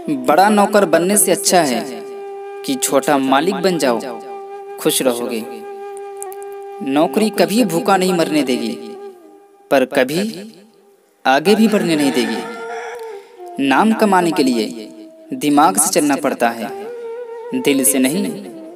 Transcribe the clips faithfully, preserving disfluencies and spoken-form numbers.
बड़ा नौकर बनने से अच्छा है कि छोटा मालिक बन जाओ, खुश रहोगे। नौकरी कभी भूखा नहीं मरने देगी, पर कभी आगे भी बढ़ने नहीं देगी। नाम कमाने के लिए दिमाग से चलना पड़ता है, दिल से नहीं।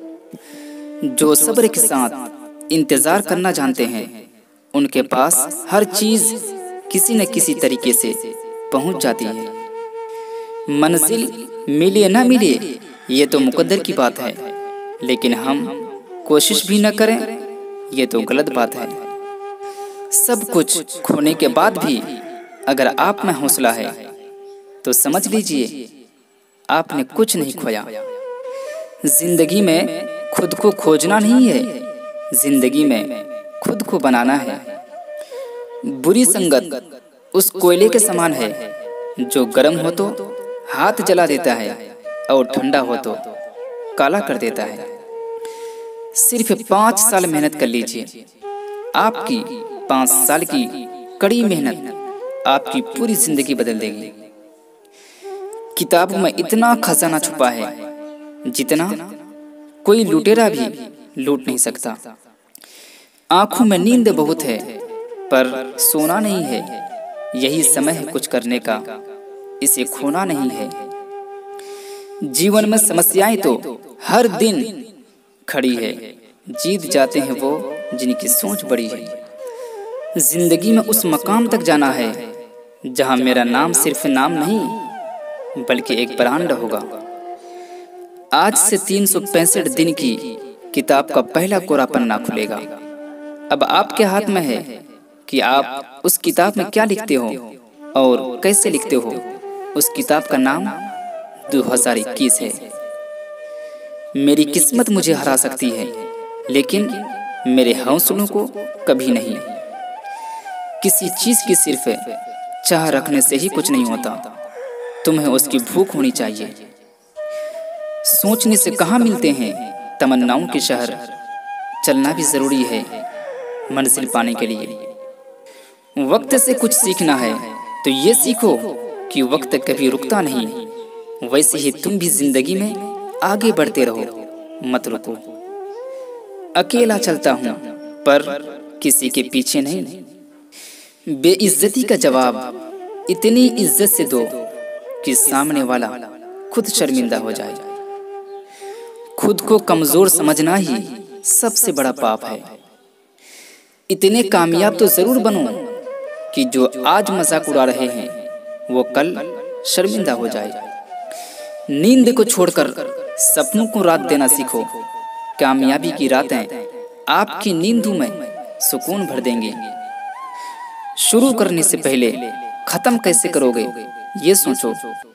जो सब्र के साथ इंतजार करना जानते हैं, उनके पास हर चीज किसी न किसी तरीके से पहुंच जाती है। मंजिल मिले ना मिले ये तो मुकद्दर की बात है, लेकिन हम कोशिश भी न करें ये तो गलत बात है। सब कुछ खोने के बाद भी अगर आप में हौसला है तो समझ लीजिए आपने कुछ नहीं खोया। जिंदगी में खुद को खोजना नहीं है, जिंदगी में खुद को बनाना है। बुरी संगत उस कोयले के समान है जो गर्म हो तो हाथ जला देता है और ठंडा हो तो काला कर देता है। सिर्फ पाँच साल मेहनत कर लीजिए, आपकी पाँच साल की कड़ी मेहनत आपकी पूरी जिंदगी बदल देगी। किताबों में इतना खजाना छुपा है जितना कोई लुटेरा भी लूट नहीं सकता। आंखों में नींद बहुत है पर सोना नहीं है, यही समय है कुछ करने का, इसे खोना नहीं है। जीवन में समस्याएं तो हर दिन खड़ी है, जीत जाते हैं वो जिनकी सोच बड़ी है। जिंदगी में उस मकाम तक जाना है जहां मेरा नाम सिर्फ नाम नहीं बल्कि एक ब्रांड होगा। आज से तीन सौ पैंसठ दिन की किताब का पहला कोरा पन्ना खुलेगा। अब आपके हाथ में है कि आप उस किताब में क्या लिखते हो और कैसे लिखते हो। उस किताब का नाम दो हज़ार इक्कीस है। मेरी किस्मत मुझे हरा सकती है, लेकिन मेरे हौसलों को कभी नहीं। किसी चीज की सिर्फ चाह रखने से ही कुछ नहीं होता, तुम्हें उसकी भूख होनी चाहिए। सोचने से कहाँ मिलते हैं तमन्नाओं के शहर, चलना भी जरूरी है मंजिल पाने के लिए। वक्त से कुछ सीखना है तो ये सीखो कि वक्त कभी रुकता नहीं। वैसे ही तुम भी जिंदगी में आगे बढ़ते रहो, मत रुको। अकेला चलता हूँ पर किसी के पीछे नहीं। बेइज्जती का जवाब इतनी इज्जत से दो कि सामने वाला खुद शर्मिंदा हो जाए। खुद को कमजोर समझना ही सबसे बड़ा पाप है। इतने कामयाब तो जरूर बनो कि जो आज मजाक उड़ा रहे हैं वो कल शर्मिंदा हो जाए। नींद को छोड़कर सपनों को रात देना सीखो। कामयाबी की रातें आपकी नींदों में सुकून भर देंगी। शुरू करने से पहले खत्म कैसे करोगे ये सोचो।